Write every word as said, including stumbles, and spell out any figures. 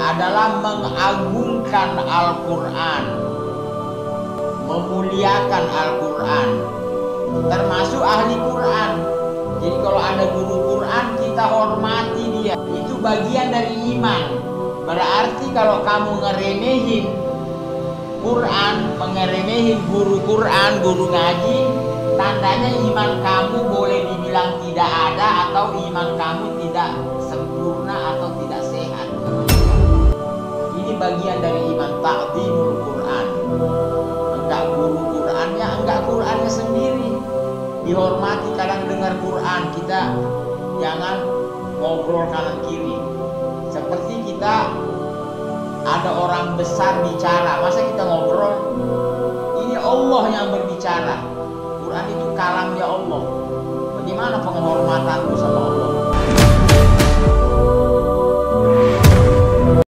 adalah mengagungkan Al-Quran, memuliakan Al-Quran, termasuk ahli Quran. Jadi kalau ada guru Quran, kita hormati dia. Itu bagian dari iman. Berarti kalau kamu ngeremehin Quran, mengeremehin guru Quran, guru ngaji, tandanya iman kamu boleh dibilang tidak ada, atau iman kamu tidak sempurna atau tidak sehat. Ini bagian dari iman, ta'zimul Quran. Enggak guru Qurannya, enggak Qurannya sendiri dihormati. Kadang dengar Quran, kita jangan ngobrol kanan kiri. Seperti kita ada orang besar bicara, masa kita ngobrol? Ini Allah yang berbicara. Quran itu kalamnya Allah. Bagaimana penghormatanmu sama Allah?